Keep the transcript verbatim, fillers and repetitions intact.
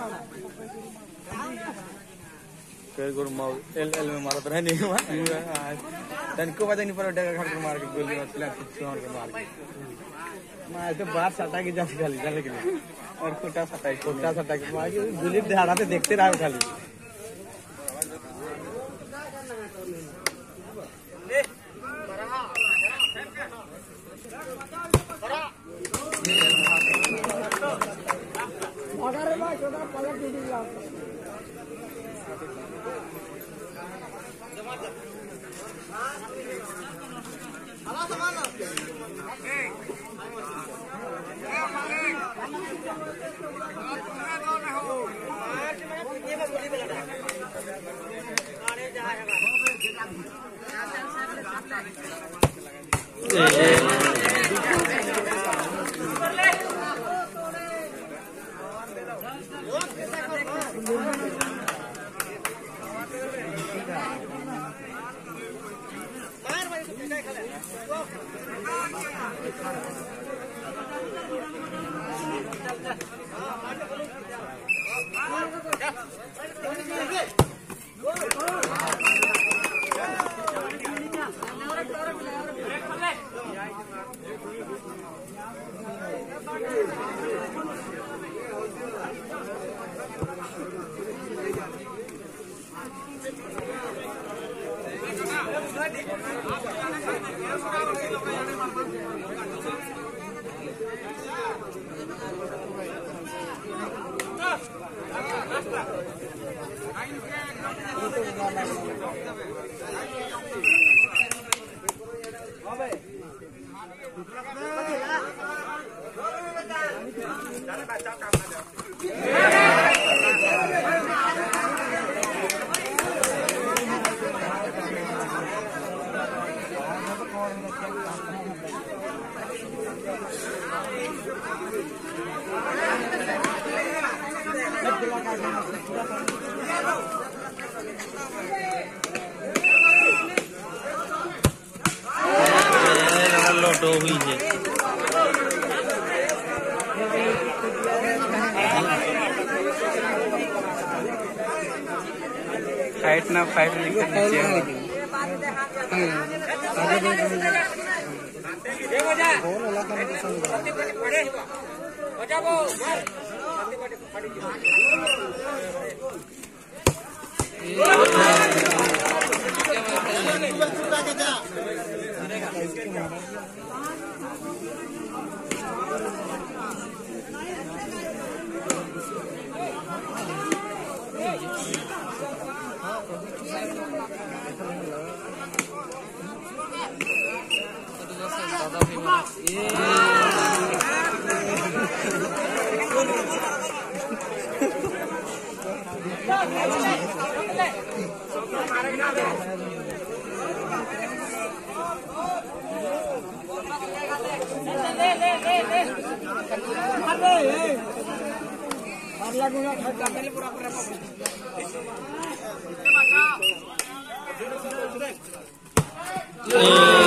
फिर गुरु Maui L L में मारा तो है नहीं हुआ तन को पता नहीं पर डगा खड़ के मार के गोली में पिला कुछ मार के मार के मार तो बाहर सटा के जा खाली जाने के लिए और खोटा सटा खोटा सटा के मार के गोली दहाड़ा पे देखते रहो खाली अगर भाई छोटा पलट ड्यूटी लाओ आवाज आवाज लोटो हुई है फाइट ना फाइट लिखकर नीचे पूरा